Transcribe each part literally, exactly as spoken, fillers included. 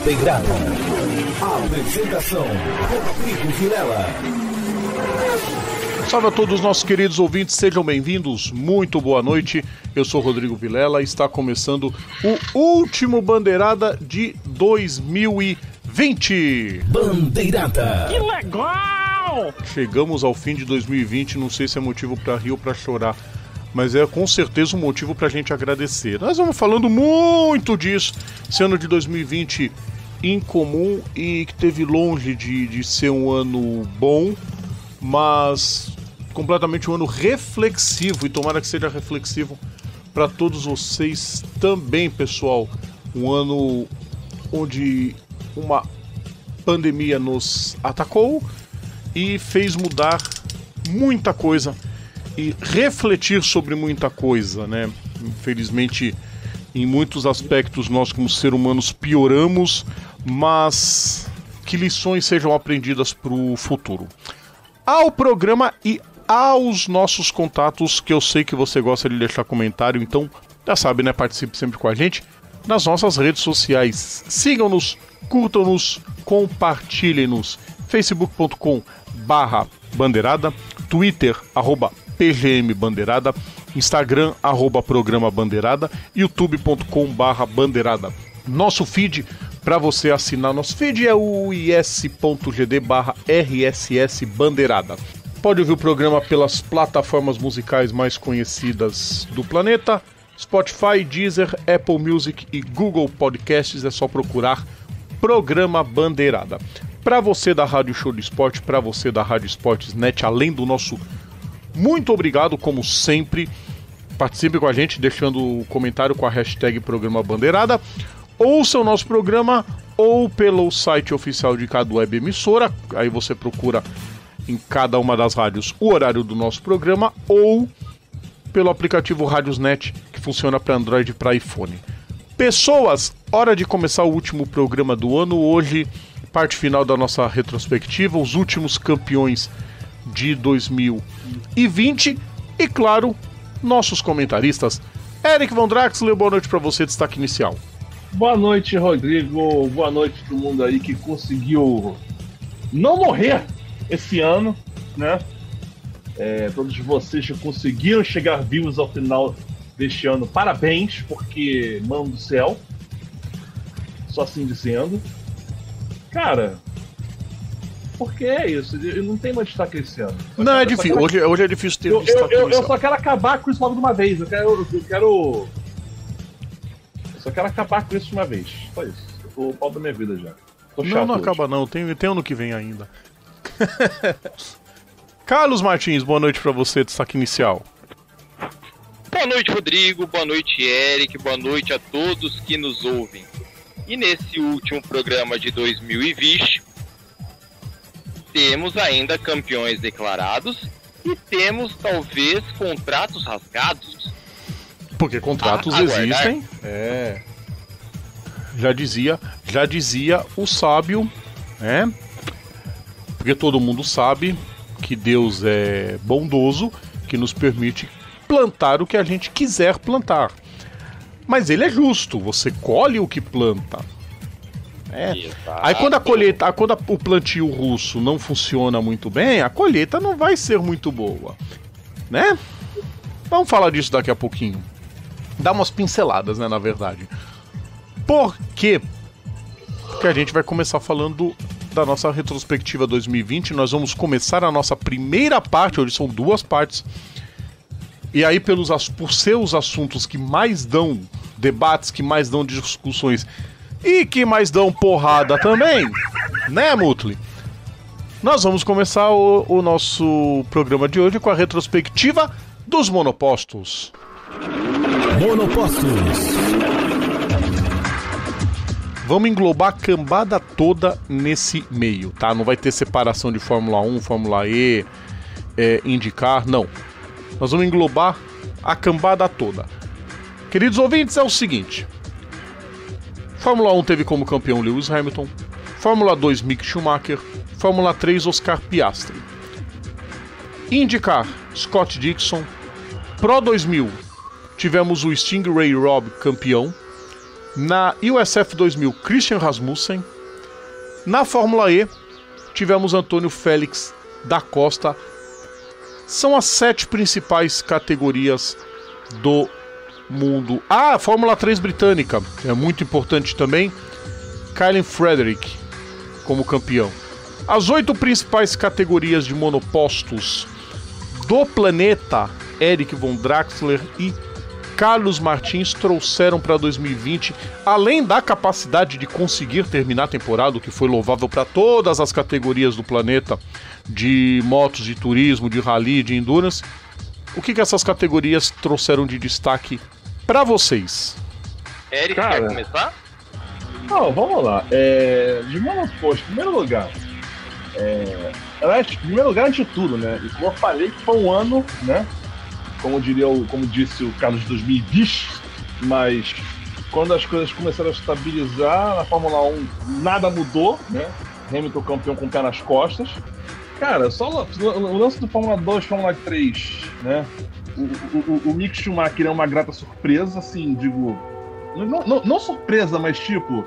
Bandeirada. Apresentação: Rodrigo Vilela. Salve a todos os nossos queridos ouvintes, sejam bem-vindos, muito boa noite. Eu sou Rodrigo Vilela e está começando o último Bandeirada de dois mil e vinte. Bandeirada. Que legal! Chegamos ao fim de dois mil e vinte, não sei se é motivo para rir ou para chorar, mas é com certeza um motivo pra gente agradecer. Nós vamos falando muito disso, esse ano de dois mil e vinte incomum e que teve longe de, de ser um ano bom, mas completamente um ano reflexivo, e tomara que seja reflexivo para todos vocês também, pessoal. Um ano onde uma pandemia nos atacou e fez mudar muita coisa e refletir sobre muita coisa, né? Infelizmente, em muitos aspectos nós como seres humanos pioramos, mas que lições sejam aprendidas para o futuro. Ao programa e aos nossos contatos, que eu sei que você gosta de deixar comentário, então já sabe, né? Participe sempre com a gente nas nossas redes sociais. Sigam-nos, curtam-nos, compartilhem-nos. facebook ponto com barra bandeirada, Twitter, arroba P G M Bandeirada, Instagram, arroba Programa Bandeirada, youtube ponto com barra bandeirada. Nosso feed, para você assinar nosso feed, é o is ponto g d barra R S S Bandeirada. Pode ouvir o programa pelas plataformas musicais mais conhecidas do planeta: Spotify, Deezer, Apple Music e Google Podcasts. É só procurar Programa Bandeirada. Para você da Rádio Show do Esporte, para você da Rádio Esportes Net, além do nosso muito obrigado, como sempre. Participe com a gente deixando o comentário com a hashtag Programa Bandeirada. Ouça o nosso programa ou pelo site oficial de cada web emissora. Aí você procura em cada uma das rádios o horário do nosso programa, ou pelo aplicativo Radiosnet, que funciona para Android e para iPhone. Pessoas, hora de começar o último programa do ano. Hoje, parte final da nossa retrospectiva, os últimos campeões de dois mil e vinte e, claro, nossos comentaristas. Eric Von Draxler, boa noite para você, destaque inicial. Boa noite, Rodrigo. Boa noite todo mundo aí que conseguiu não morrer esse ano, né? É, todos vocês que conseguiram chegar vivos ao final deste ano, parabéns, porque mano do céu, só assim dizendo. Cara, porque é isso, eu não tenho mais destaque esse ano. Não, é difícil, quero... hoje, hoje é difícil ter eu, destaque eu, eu, eu só quero acabar com isso logo de uma vez, eu quero... Eu quero... Eu só quero acabar com isso de uma vez, só isso. Eu tô o pau da minha vida já. Tô chato não, não hoje. acaba não, tem, tem ano que vem ainda. Carlos Martins, boa noite pra você, destaque inicial. Boa noite, Rodrigo, boa noite, Eric, boa noite a todos que nos ouvem. E nesse último programa de dois mil e vinte... temos ainda campeões declarados e temos talvez contratos rasgados. Porque contratos a, existem. É. Já dizia, já dizia o sábio, né? Porque todo mundo sabe que Deus é bondoso, que nos permite plantar o que a gente quiser plantar. Mas ele é justo, você colhe o que planta. É. Aí quando a colheita, quando a, o plantio russo não funciona muito bem, a colheita não vai ser muito boa, né? Vamos falar disso daqui a pouquinho. Dar umas pinceladas, né, na verdade. Por quê? Porque a gente vai começar falando da nossa retrospectiva dois mil e vinte. Nós vamos começar a nossa primeira parte, hoje são duas partes. E aí, pelos, por seus assuntos que mais dão debates, que mais dão discussões e que mais dão porrada também, né, Mutli? Nós vamos começar o, o nosso programa de hoje com a retrospectiva dos monopostos. Monopostos. Vamos englobar a cambada toda nesse meio, tá? Não vai ter separação de Fórmula um, Fórmula E, é, IndyCar, não. Nós vamos englobar a cambada toda. Queridos ouvintes, é o seguinte. Fórmula um teve como campeão Lewis Hamilton, Fórmula dois Mick Schumacher, Fórmula três Oscar Piastri. IndyCar, Scott Dixon. Pro dois mil, tivemos o Stingray Robb campeão. Na U S F dois mil, Christian Rasmussen. Na Fórmula E, tivemos Antônio Félix da Costa. São as sete principais categorias do mundo. Ah, a Fórmula três britânica, é muito importante também. Kylen Frederick como campeão. As oito principais categorias de monopostos do planeta, Eric von Draxler e Carlos Martins trouxeram para dois mil e vinte, além da capacidade de conseguir terminar a temporada, o que foi louvável para todas as categorias do planeta, de motos, de turismo, de rally, de endurance. O que, que essas categorias trouxeram de destaque para vocês? Eric, Cara, quer começar? Não, vamos lá. É, de monoposto, em primeiro lugar, é, aliás, em primeiro lugar, antes de tudo, né? E como eu falei que foi um ano, né? Como diria o, como disse o Carlos de dois mil e vinte, mas quando as coisas começaram a estabilizar na Fórmula um, nada mudou, né? Hamilton campeão com o pé nas costas. Cara, só o lance do Fórmula dois, Fórmula três, né? O, o, o, o Mick Schumacher é uma grata surpresa, assim, digo. Não, não, não surpresa, mas tipo.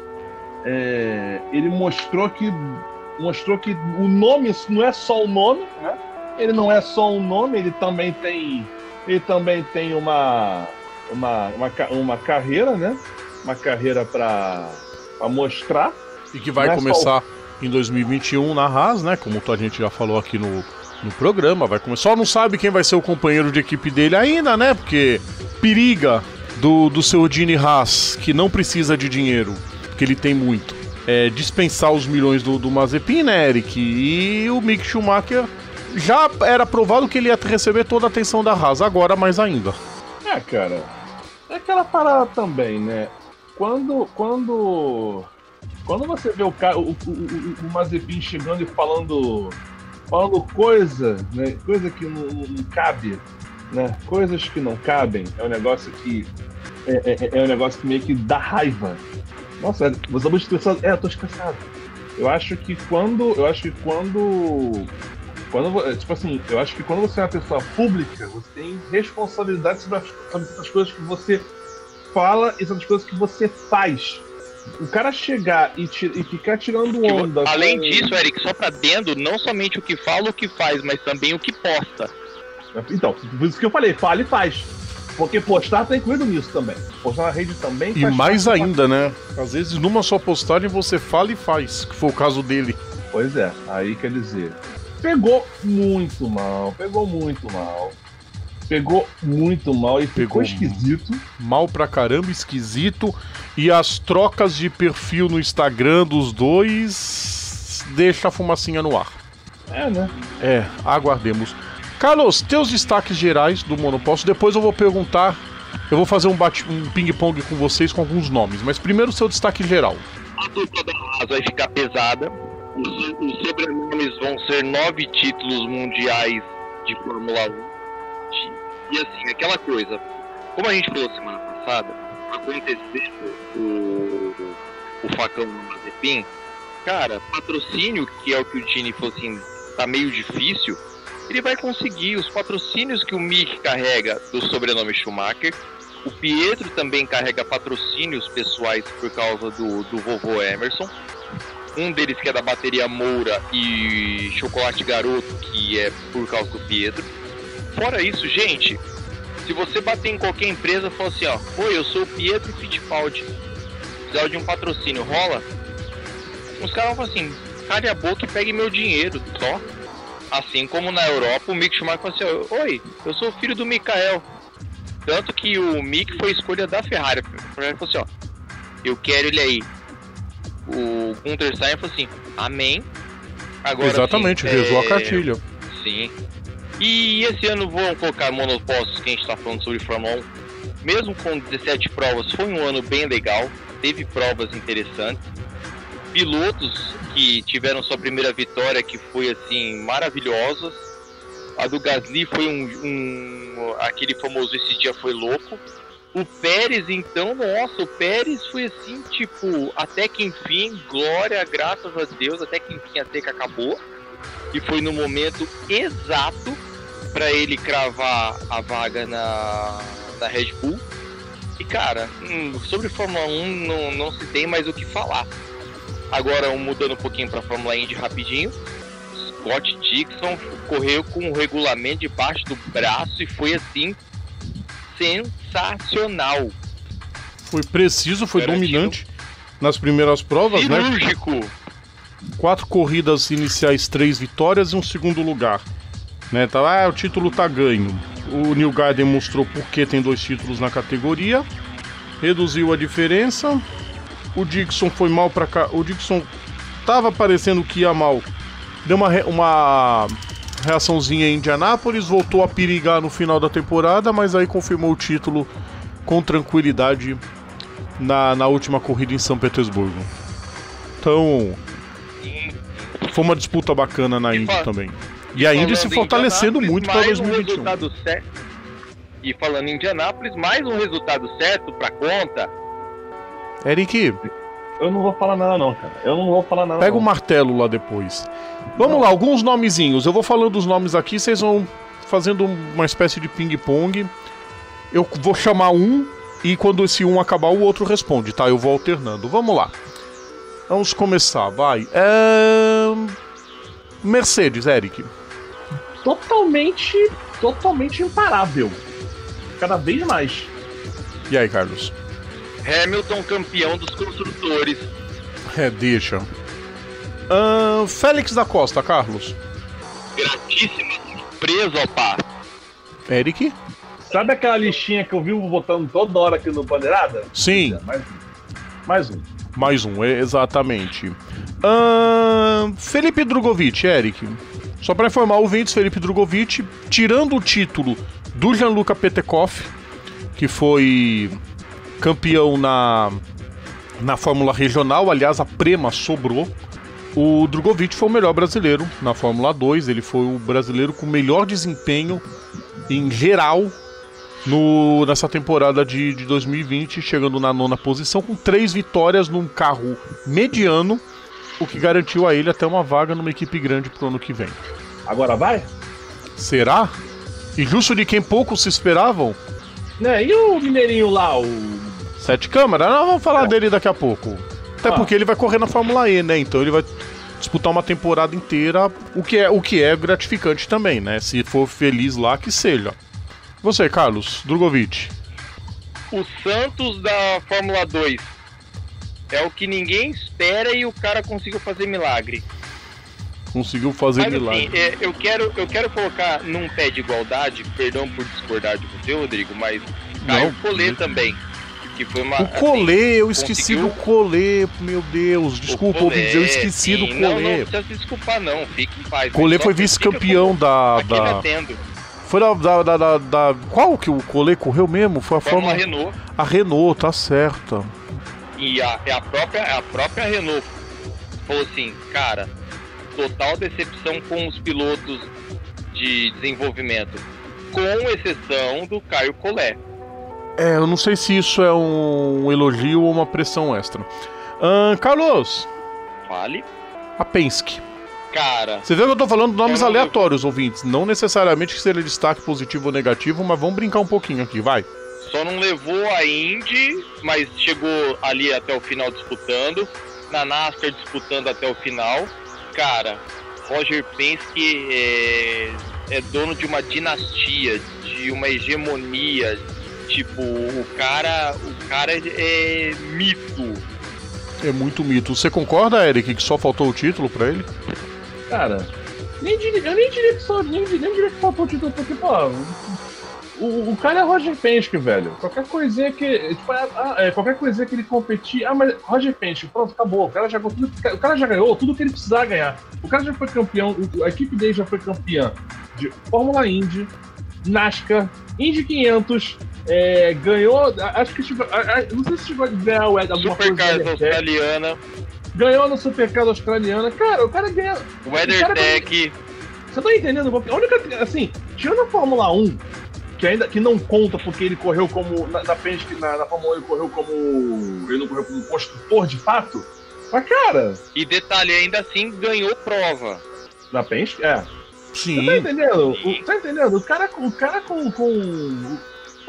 É, ele mostrou que. Mostrou que o nome não é só o nome, né? Ele não é só um nome, ele também tem. Ele também tem uma. Uma, uma, uma carreira, né? Uma carreira pra, pra mostrar. E que vai começar o... em dois mil e vinte e um na Haas, né? Como a gente já falou aqui no, no programa. Vai começar. Só não sabe quem vai ser o companheiro de equipe dele ainda, né? Porque periga do, do seu Gene Haas, que não precisa de dinheiro, porque ele tem muito, é, dispensar os milhões do, do Mazepin, né, Eric? E o Mick Schumacher já era provado que ele ia receber toda a atenção da Haas, agora mais ainda. É, cara, é aquela parada também, né? Quando, quando, quando você vê o, o, o, o Mazepin chegando e falando, falando coisa, né? Coisa que não, não cabe, né? Coisas que não cabem, é um negócio que é, é, é um negócio que meio que dá raiva. Nossa, você tá muito estressado. É, eu tô estressado. Eu acho que quando, eu acho que quando Quando, tipo assim, eu acho que quando você é uma pessoa pública, você tem responsabilidade sobre as, sobre as coisas que você fala e sobre as coisas que você faz. O cara chegar e, tira, e ficar tirando onda... Além com... disso, Eric, só pra dentro, não somente o que fala, o que faz, mas também o que posta. Então, por isso que eu falei, fala e faz. Porque postar tá incluído nisso também. Postar na rede também... E mais ainda, né? Às vezes numa só postagem você fala e faz, que foi o caso dele. Pois é, aí quer dizer... Pegou muito mal, pegou muito mal. Pegou muito mal e ficou Pegou esquisito. Mal pra caramba, esquisito. E as trocas de perfil no Instagram dos dois deixa a fumacinha no ar. É, né? É, aguardemos. Carlos, teus destaques gerais do monoposto. Depois eu vou perguntar, eu vou fazer um, bate, um ping-pong com vocês com alguns nomes. Mas primeiro o seu destaque geral. A dupla da Haas vai ficar pesada. Os, os sobrenomes vão ser nove títulos mundiais de Fórmula um. E assim, aquela coisa, como a gente falou semana passada, acontecendo o, o facão no Mazepin, cara, patrocínio, que é o que o Gini falou assim, tá meio difícil, ele vai conseguir os patrocínios que o Mick carrega do sobrenome Schumacher. O Pietro também carrega patrocínios pessoais por causa do, do vovô Emerson. Um deles que é da bateria Moura e Chocolate Garoto, que é por causa do Pietro. Fora isso, gente, se você bater em qualquer empresa e falar assim, ó, oi, eu sou o Pietro Fittipaldi, precisar de um patrocínio, rola? Os caras vão falar assim, cale a boca e pegue meu dinheiro, só. Assim como na Europa, o Mick Schumacher falou assim, ó, oi, eu sou o filho do Michael. Tanto que o Mick foi escolha da Ferrari. A Ferrari falou assim, ó, eu quero ele aí. O Gunther Steiner falou assim, amém. Agora, exatamente, assim, rezou é... a cartilha. Sim. E esse ano vão colocar monopostos que a gente está falando sobre Fórmula um. Mesmo com dezessete provas, foi um ano bem legal. Teve provas interessantes. Pilotos que tiveram sua primeira vitória, que foi assim, maravilhosas. A do Gasly foi um, um... aquele famoso esse dia foi louco. O Pérez, então, nossa, o Pérez foi assim, tipo, até que enfim, glória, graças a Deus, até que enfim a seca acabou. E foi no momento exato para ele cravar a vaga na, na Red Bull. E cara, sobre Fórmula um não, não se tem mais o que falar. Agora, mudando um pouquinho pra Fórmula Indy rapidinho, Scott Dixon correu com o regulamento debaixo do braço e foi assim, sensacional. Foi preciso, foi Garantido. dominante nas primeiras provas, Cirúrgico. né? Quatro corridas iniciais, três vitórias e um segundo lugar. Né? Tá, ah, o título tá ganho. O Neil Garden mostrou por que tem dois títulos na categoria. Reduziu a diferença. O Dixon foi mal pra cá. O Dixon tava parecendo que ia mal. Deu uma, re... uma reaçãozinha em Indianápolis. Voltou a perigar no final da temporada. Mas aí confirmou o título com tranquilidade na, na última corrida em São Petersburgo. Então, foi uma disputa bacana na Indy também. E a Indy se fortalecendo muito para dois mil e vinte e um. Um certo... E falando em Indianápolis, mais um resultado certo pra conta. Eric, eu não vou falar nada não, cara. Eu não vou falar nada pega não. o martelo lá depois. Vamos lá, alguns nomezinhos. Eu vou falando os nomes aqui, vocês vão fazendo uma espécie de ping-pong. Eu vou chamar um e quando esse um acabar, o outro responde, tá? Eu vou alternando. Vamos lá. Vamos começar, vai. É... Mercedes, Eric. Totalmente, totalmente imparável. Cada vez mais. E aí, Carlos? Hamilton campeão dos construtores. É, deixa. Uh, Félix da Costa, Carlos. Gratíssima surpresa, opa. Eric? Sabe aquela listinha que eu vivo botando toda hora aqui no Bandeirada? Sim. É, mais um. Mais um. Mais um, é, exatamente. Uh, Felipe Drogovic, Eric. Só para informar ouvintes, Felipe Drogovic, tirando o título do Gianluca Petekoff, que foi campeão na, na Fórmula Regional, aliás, a Prema sobrou. O Drogovic foi o melhor brasileiro na Fórmula dois, ele foi o brasileiro com melhor desempenho em geral no, nessa temporada de, de dois mil e vinte, chegando na nona posição, com três vitórias num carro mediano, o que garantiu a ele até uma vaga numa equipe grande pro ano que vem. Agora vai? Será? E justo de quem poucos se esperavam? Né? E o mineirinho lá, o... Sete Câmara? Nós vamos falar é. dele daqui a pouco. Até ah. porque ele vai correr na Fórmula E, né? Então ele vai disputar uma temporada inteira, o que é, o que é gratificante também, né? Se for feliz lá, que seja. Você, Carlos Drogovic. O Santos da Fórmula dois. É o que ninguém espera e o cara conseguiu fazer milagre. Conseguiu fazer Mas, milagre. Assim, é, eu, quero, eu quero colocar num pé de igualdade, perdão por discordar de você, Rodrigo, mas Caio Collet também. Que foi uma, o Collet, assim, eu esqueci conseguiu... do Collet, meu Deus. Desculpa, ouvintes, eu esqueci sim, do Collet. Não, não precisa se desculpar não, fique em paz. Collet foi vice-campeão da... da... Foi da, da, da, da, da... Qual que o Collet correu mesmo? Foi a Fórmula Fórmula... Renault. A Renault, tá certa. E a, a, própria, a própria Renault falou assim, cara, total decepção com os pilotos de desenvolvimento, com exceção do Caio Collet. É, eu não sei se isso é um elogio ou uma pressão extra. Uh, Carlos. Fale. A Penske. Cara... Você vê que eu tô falando nomes aleatórios, ouvintes. Não necessariamente que seja destaque positivo ou negativo, mas vamos brincar um pouquinho aqui, vai. Só não levou a Indy, mas chegou ali até o final disputando. Na NASCAR disputando até o final. Cara, Roger Penske é, é dono de uma dinastia, de uma hegemonia. Tipo, o cara, o cara é mito. É muito mito. Você concorda, Eric, que só faltou o título pra ele? Cara, nem diria, eu nem diria que só, nem, nem diria que faltou o título, porque, pô, o, o cara é Roger Penske, velho. Qualquer coisinha que, tipo, é, é, qualquer coisinha que ele competir, ah, mas Roger Penske, pronto, acabou. O cara já, tudo, o cara já ganhou tudo que ele precisava ganhar. O cara já foi campeão, a equipe dele já foi campeã de Fórmula Indy, NASCAR, Indy quinhentos. É, ganhou, acho que chegou, não sei se chegou a ganhar o Supercars australiana. Ganhou no Supercars australiana. Cara, o cara ganha. WeatherTech. Você tá entendendo? A única, assim, tirando a Fórmula um, que ainda que não conta porque ele correu como. Na, na, na, na Fórmula um ele correu como. Ele não correu como construtor de fato. Mas, cara. E detalhe, ainda assim ganhou prova. Na Penske? É. Sim. Você tá entendendo? O, tá entendendo? O cara, o cara com. com Pô,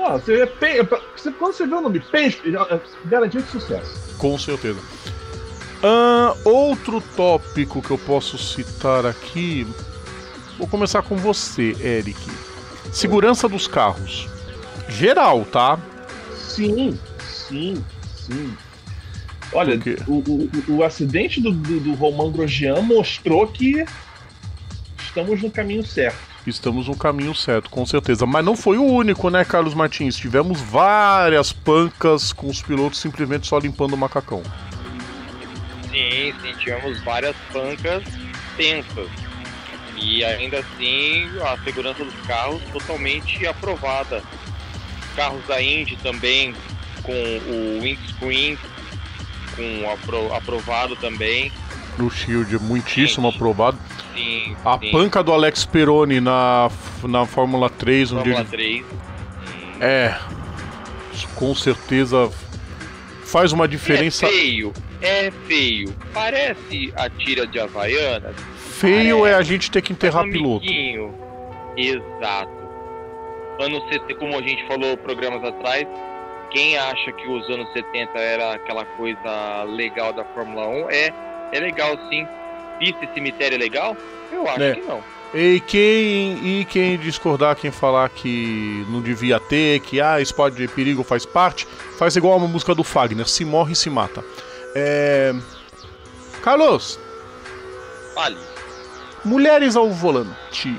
Não, você, você, quando você vê o nome Penske, garantia de sucesso. Com certeza. Uh, outro tópico que eu posso citar aqui. Vou começar com você, Eric. Segurança dos carros. Geral, tá? Sim, sim, sim. Olha, o, o, o acidente do, do, do Romain Grosjean mostrou que estamos no caminho certo. Estamos no caminho certo, com certeza. Mas não foi o único, né, Carlos Martins? Tivemos várias pancas com os pilotos simplesmente só limpando o macacão. Sim, sim, tivemos várias pancas tensas. E ainda assim, a segurança dos carros totalmente aprovada. Carros da Indy também, com o windscreen, com apro aprovado também. No Shield, muitíssimo sim. aprovado. Sim, a sim. panca do Alex Peroni na, na Fórmula três. Fórmula onde ele... três. É, com certeza faz uma diferença. É feio, é feio. Parece a tira de Havaianas. Feio Parece. É a gente ter que enterrar piloto. Exato. Anos setenta, como a gente falou programas atrás, quem acha que os anos setenta era aquela coisa legal da Fórmula um, é, é legal sim. Pista e cemitério é legal? Eu acho é. que não. E quem, e quem discordar, quem falar que não devia ter, que ah, esporte de perigo faz parte, faz igual uma música do Fagner, se morre e se mata. É... Carlos. Fale. Mulheres ao volante.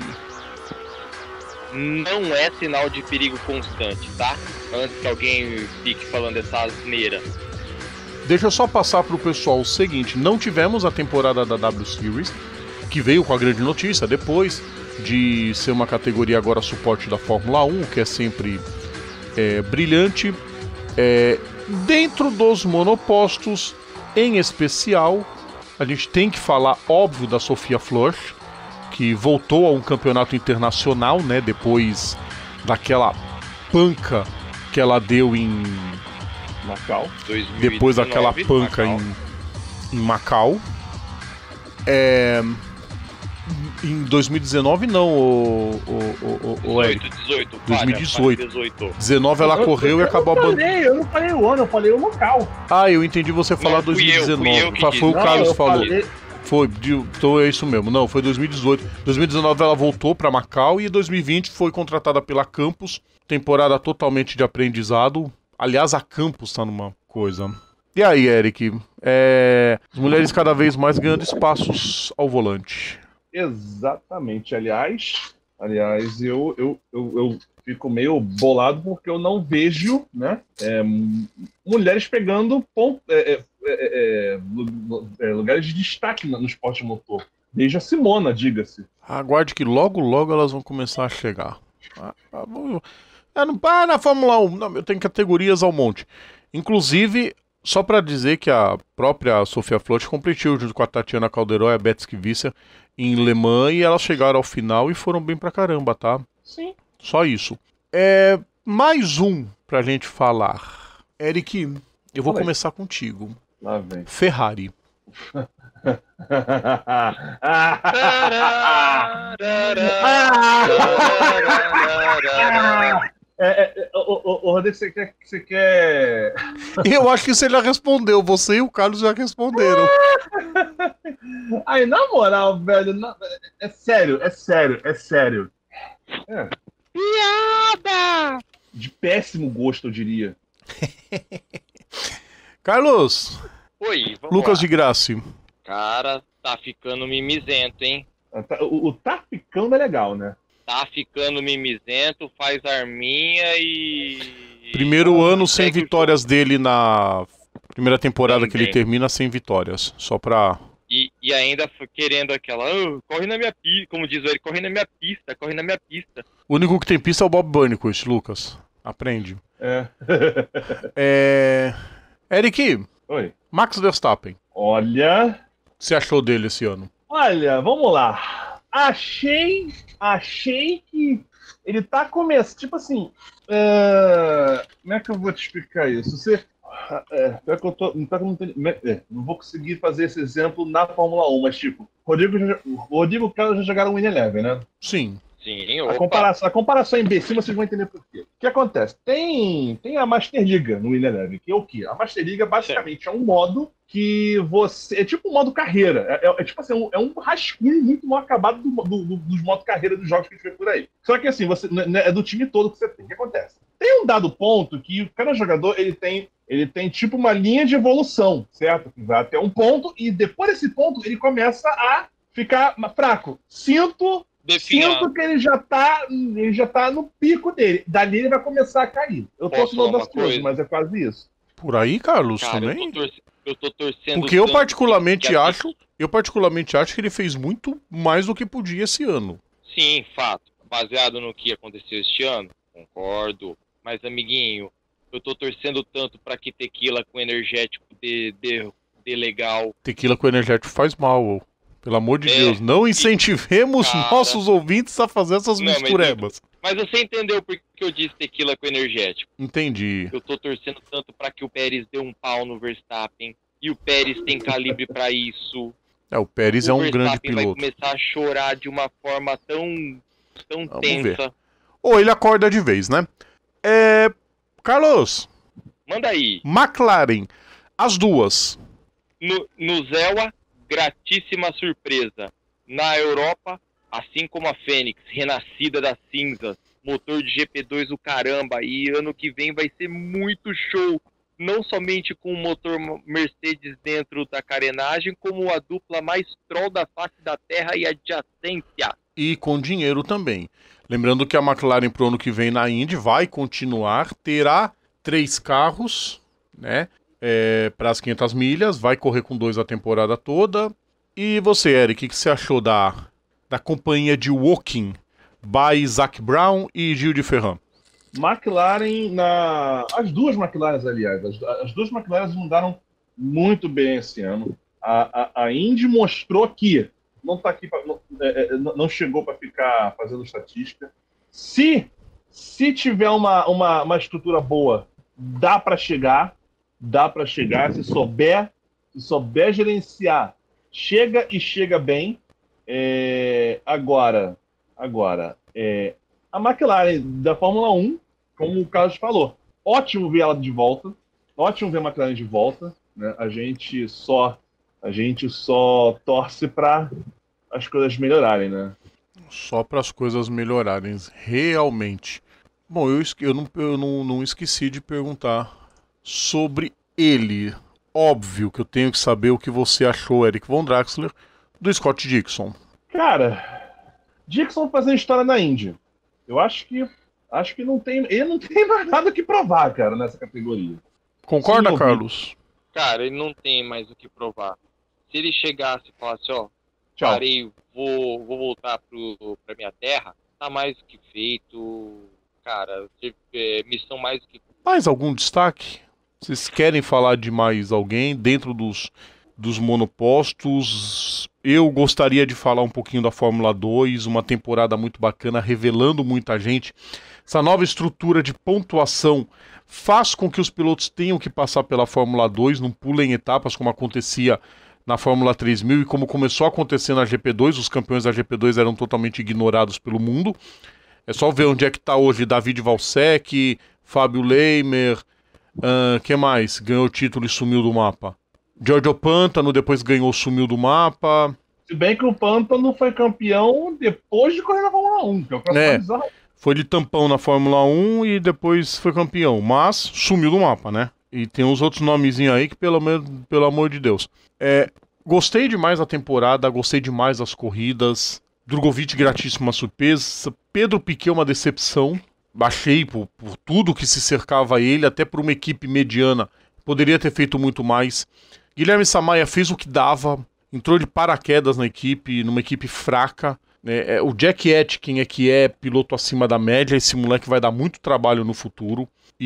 Não é sinal de perigo constante, tá? Antes que alguém fique falando essa asneira. Deixa eu só passar pro pessoal o seguinte, não tivemos a temporada da W Series, que veio com a grande notícia, depois de ser uma categoria agora suporte da Fórmula um, que é sempre é, brilhante. É, dentro dos monopostos, em especial, a gente tem que falar, óbvio, da Sophia Flörsch, que voltou a um campeonato internacional, né, depois daquela panca que ela deu em Macau. dois mil e dezenove, depois daquela panca Macau. Em, em Macau. É, em dois mil e dezenove não, o, o, o, o Eric. dezoito, dois mil e dezoito. dezoito. dezenove ela eu, correu eu, e acabou abandonando. abandonando. Eu não falei o ano, eu falei o local. Ah, eu entendi você falar Não, fui dois mil e dezenove. eu, fui eu que Foi disse. o Não, Carlos eu falou. falei- Foi, de- então é isso mesmo. Não, foi dois mil e dezoito. dois mil e dezenove ela voltou pra Macau e em dois mil e vinte foi contratada pela Campos. Temporada totalmente de aprendizado. Aliás, a Campos tá numa coisa. E aí, Eric? É... As mulheres cada vez mais ganhando espaços ao volante. Exatamente. Aliás, aliás, eu, eu, eu, eu fico meio bolado porque eu não vejo, né, é, m- mulheres pegando pon- é, é, é, é, lu- é, lugares de destaque no no esporte motor. Desde a Simona, diga-se. Aguarde que logo, logo elas vão começar a chegar. Ah, ah, vou- É, não para na Fórmula um. Não, eu tenho categorias ao monte. Inclusive, só pra dizer que a própria Sophia Flörsch competiu junto com a Tatiana Calderó e a Beth Skivissa em Le Mans e elas chegaram ao final e foram bem pra caramba, tá? Sim. Só isso. É, mais um pra gente falar. Eric, eu vou Fala aí. começar contigo. Lá vem. Ferrari. É, é, é, o, o, o Rodrigo, você quer, você quer. Eu acho que você já respondeu. Você e o Carlos já responderam. Aí, na moral, velho, na- é sério, é sério, é sério. É. Piada! De péssimo gosto, eu diria. Carlos, Oi, vamos Lucas lá. de Grassi. Cara, tá ficando mimizento, hein? O, o tá ficando é legal, né? Tá ficando mimizento, faz arminha e... Primeiro ano sem segue o vitórias dele na primeira temporada que ele Também. termina sem vitórias. Só pra. E, e ainda f- querendo aquela, "Ah, corre na minha pista", como diz ele, corre na minha pista, corre na minha pista. O único que tem pista é o Bob Burnquist, Lucas. Aprende. É. É. Eric, Oi. Max Verstappen. Olha. O que você achou dele esse ano? Olha, vamos lá. Achei. Achei que ele tá começando. Tipo assim. é, Como é que eu vou te explicar isso? Você. É, pior que eu tô, pior que eu não, tenho- é, não vou conseguir fazer esse exemplo na Fórmula um, mas tipo, Rodrigo, já- Rodrigo e o Carlos já jogaram Win Eleven, né? Sim. Sim, A opa. comparação, a comparação é imbecil, vocês vão entender por quê. O que acontece? Tem, tem a Master Liga no Winner Eleven, que é o quê? A Master Liga basicamente é um modo que você... É tipo um modo carreira. É, é, é tipo assim, é um, é um rascunho muito mal acabado do, do, do, dos modos carreira dos jogos que a gente vê por aí. Só que assim, você, né, é do time todo que você tem. O que acontece? Tem um dado ponto que cada jogador ele tem, ele tem tipo uma linha de evolução, certo? Que vai até um ponto e depois desse ponto ele começa a ficar fraco. Sinto... Definhado. Sinto que ele já, tá, ele já tá no pico dele. Dali ele vai começar a cair. Eu tô Posso falar falando uma das coisas, coisa? mas é quase isso. Por aí, Carlos, Cara, eu também? tô, torce... eu tô torcendo. Porque eu tanto particularmente que a- acho, eu particularmente acho que ele fez muito mais do que podia esse ano. Sim, fato. Baseado no que aconteceu este ano, concordo. Mas, amiguinho, eu tô torcendo tanto pra que tequila com energético dê, dê, dê legal. Tequila com energético faz mal, ô. Pelo amor de É, Deus, não incentivemos cara. nossos ouvintes a fazer essas Não, mas misturebas. Mas você entendeu por que eu disse tequila com energético? Entendi. Eu tô torcendo tanto pra que o Pérez dê um pau no Verstappen. E o Pérez tem calibre pra isso. É, o Pérez é o um grande Verstappen vai piloto. começar a chorar de uma forma tão, tão Vamos tensa. Ou ele acorda de vez, né? É... Carlos, Manda aí. McLaren, as duas. No, no Zewa, gratíssima surpresa. Na Europa, assim como a Fênix, renascida das cinzas, motor de G P dois o caramba, e ano que vem vai ser muito show. Não somente com o motor Mercedes dentro da carenagem, como a dupla mais troll da face da terra e adjacência. E com dinheiro também. Lembrando que a McLaren pro ano que vem na Indy vai continuar, terá três carros, né? É, para as quinhentas milhas, vai correr com dois a temporada toda. E você, Eric, o que você achou da, da companhia de Woking by Zac Brown e Gil de Ferran? McLaren, na... as duas McLarens, aliás, as, as duas McLarens mandaram muito bem esse ano. A, a, a Indy mostrou que não, tá aqui pra, não, é, não chegou para ficar fazendo estatística. Se, se tiver uma, uma, uma estrutura boa, dá para chegar, dá para chegar, se souber, se souber gerenciar, chega e chega bem. É, agora, agora é, a McLaren da Fórmula um, como o Carlos falou, ótimo ver ela de volta, ótimo ver a McLaren de volta, né? A gente só a gente só torce para as coisas melhorarem, né? Só para as coisas melhorarem, realmente. Bom, eu, eu, não, eu não, não esqueci de perguntar sobre ele. Óbvio que eu tenho que saber o que você achou, Eric Von Draxler, do Scott Dixon. Cara, Dixon fazendo história na Indy. Eu acho que acho que não tem, ele não tem mais nada que provar, cara, nessa categoria. Concorda, Sim, Carlos? Cara, ele não tem mais o que provar. Se ele chegasse e falasse, ó, Tchau. parei, vou, vou voltar pro, pra minha terra, tá mais do que feito. Cara, é, missão mais do que... Mais algum destaque? Vocês querem falar de mais alguém dentro dos, dos monopostos? Eu gostaria de falar um pouquinho da Fórmula dois, uma temporada muito bacana, revelando muita gente. Essa nova estrutura de pontuação faz com que os pilotos tenham que passar pela Fórmula dois, não pulem etapas como acontecia na Fórmula três mil e como começou a acontecer na G P dois, os campeões da G P dois eram totalmente ignorados pelo mundo. É só ver onde é que está hoje David Valsec, Fábio Leimer, uh, que mais? Ganhou o título e sumiu do mapa. Giorgio Pantano depois ganhou, sumiu do mapa. Se bem que o Pantano foi campeão depois de correr na Fórmula um, que é o que É. bizarro. Foi de tampão na Fórmula um e depois foi campeão, mas sumiu do mapa, né? E tem uns outros nomezinhos aí que, pelo menos, pelo amor de Deus. É, gostei demais da temporada, gostei demais das corridas. Drogovic, gratíssima surpresa. Pedro Piquet, uma decepção. Baixei por, por tudo que se cercava a ele, até por uma equipe mediana. Poderia ter feito muito mais. Guilherme Samaia fez o que dava, entrou de paraquedas na equipe, numa equipe fraca. É, é, o Jack Aitken é que é piloto acima da média, esse moleque vai dar muito trabalho no futuro.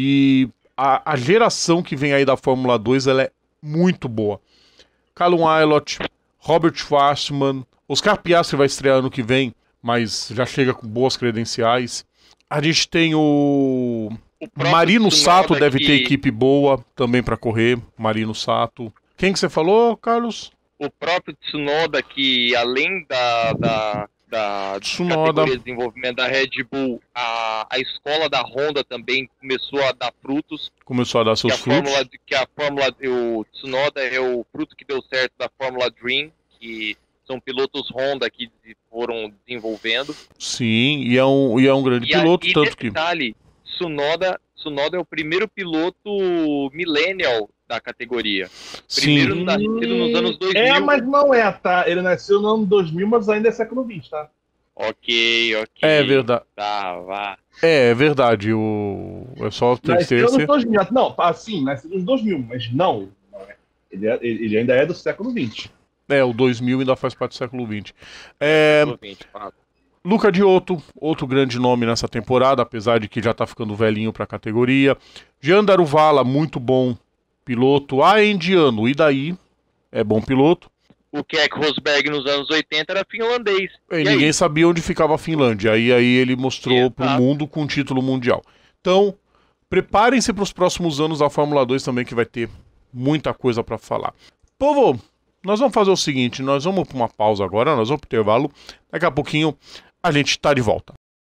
E a, a geração que vem aí da Fórmula dois, ela é muito boa. Callum Aylott, Robert Schwarzman, Oscar Piastri vai estrear ano que vem, mas já chega com boas credenciais. A gente tem o... O Marino Sato deve que... ter equipe boa também para correr, Marino Sato. Quem que você falou, Carlos? O próprio Tsunoda, que além da, da, da Tsunoda. categoria de desenvolvimento da Red Bull, a, a escola da Honda também começou a dar frutos. Começou a dar seus que a frutos. Fórmula, que a Fórmula, o Tsunoda é o fruto que deu certo da Fórmula Dream, que são pilotos Honda que foram desenvolvendo. Sim, e é um, e é um grande e piloto, a, e tanto que... detalhe, Tsunoda, Tsunoda é o primeiro piloto millennial da categoria. Primeiro Sim. nascido nos anos dois mil. É, mas não é, tá? Ele nasceu no ano dois mil, mas ainda é século vinte, tá? Ok, ok. É verdade. Tá, vá. É, é verdade. O... É só ter Nasceu nos certeza. dois mil. Não, assim, nasceu nos dois mil, mas não. não é. Ele, é- ele ainda é do século vinte. É, o dois mil ainda faz parte do século vinte. É, Século vinte, fato. Luca Diotto, outro grande nome nessa temporada, apesar de que já tá ficando velhinho pra categoria. Jean Daruvala, muito bom piloto. Ah, é indiano, e daí? É bom piloto. O Keck Rosberg nos anos oitenta era finlandês. E E ninguém aí? sabia onde ficava a Finlândia. Aí, aí ele mostrou Exato. pro mundo com o título mundial. Então, preparem-se para os próximos anos da Fórmula dois também, que vai ter muita coisa para falar. Povo, nós vamos fazer o seguinte, nós vamos para uma pausa agora, nós vamos pro intervalo. Daqui a pouquinho a gente tá de volta.